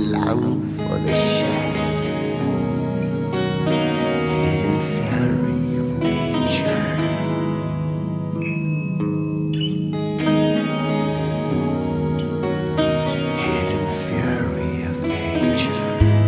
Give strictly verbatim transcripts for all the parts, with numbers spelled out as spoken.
long for the shade, hidden fury of nature. Hidden fury of nature.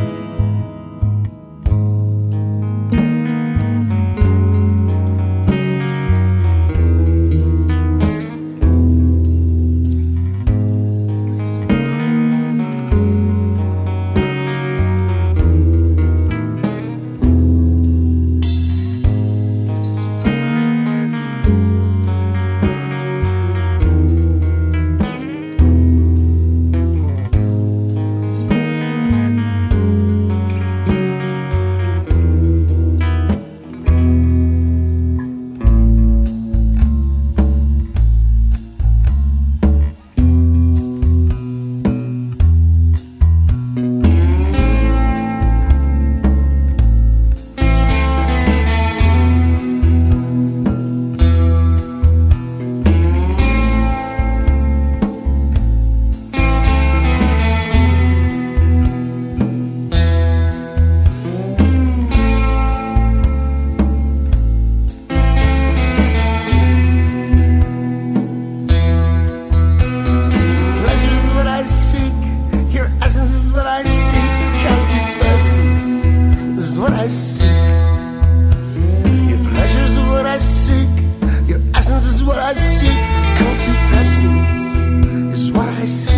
What I seek, your pleasures are what I seek, your essence is what I seek, concupiscence is what I seek.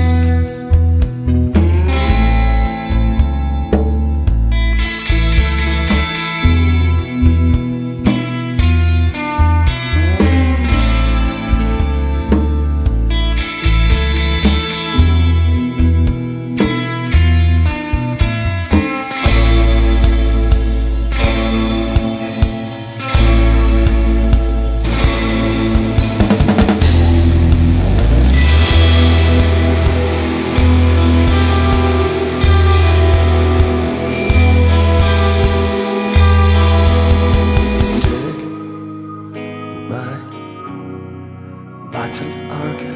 Battered organ,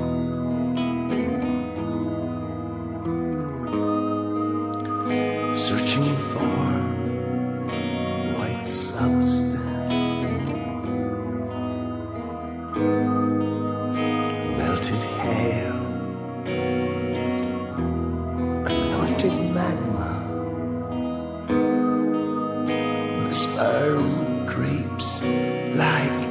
searching for white substance, melted hail, anointed magma. The sparrow creeps like